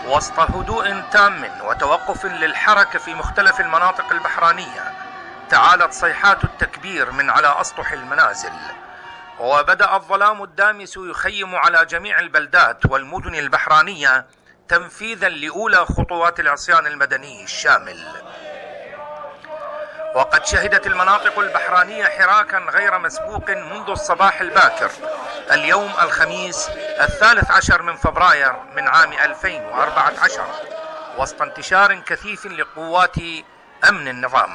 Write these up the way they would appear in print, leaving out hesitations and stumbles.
وسط هدوء تام وتوقف للحركة في مختلف المناطق البحرانية، تعالت صيحات التكبير من على أسطح المنازل، وبدأ الظلام الدامس يخيم على جميع البلدات والمدن البحرانية تنفيذا لأولى خطوات العصيان المدني الشامل. وقد شهدت المناطق البحرانية حراكا غير مسبوق منذ الصباح الباكر اليوم الخميس 13 من فبراير من عام 2014 وسط انتشار كثيف لقوات أمن النظام.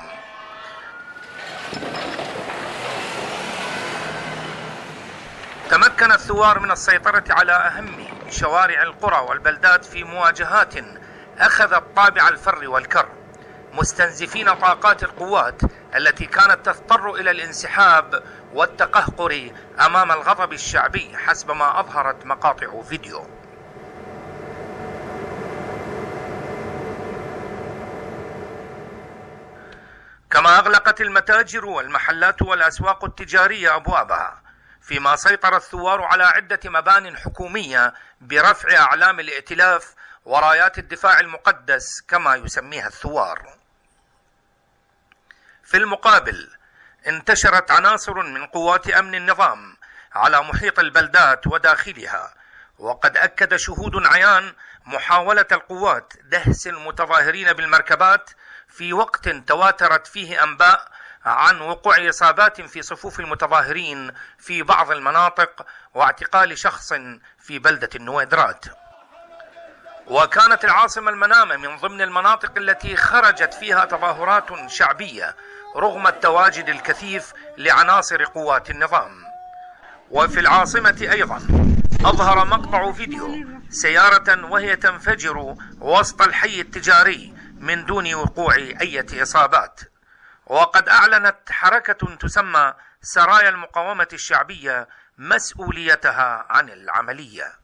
تمكن الثوار من السيطرة على أهم شوارع القرى والبلدات في مواجهات أخذت طابع الفر والكر، مستنزفين طاقات القوات التي كانت تضطر إلى الانسحاب والتقهقر أمام الغضب الشعبي حسب ما أظهرت مقاطع فيديو. كما أغلقت المتاجر والمحلات والأسواق التجارية أبوابها، فيما سيطر الثوار على عدة مبان حكومية برفع أعلام الائتلاف ورايات الدفاع المقدس كما يسميها الثوار. في المقابل انتشرت عناصر من قوات أمن النظام على محيط البلدات وداخلها، وقد أكد شهود عيان محاولة القوات دهس المتظاهرين بالمركبات في وقت تواترت فيه أنباء عن وقوع إصابات في صفوف المتظاهرين في بعض المناطق واعتقال شخص في بلدة النويدرات. وكانت العاصمة المنامة من ضمن المناطق التي خرجت فيها تظاهرات شعبية رغم التواجد الكثيف لعناصر قوات النظام. وفي العاصمة أيضا أظهر مقطع فيديو سيارة وهي تنفجر وسط الحي التجاري من دون وقوع أي إصابات. وقد أعلنت حركة تسمى سرايا المقاومة الشعبية مسؤوليتها عن العملية.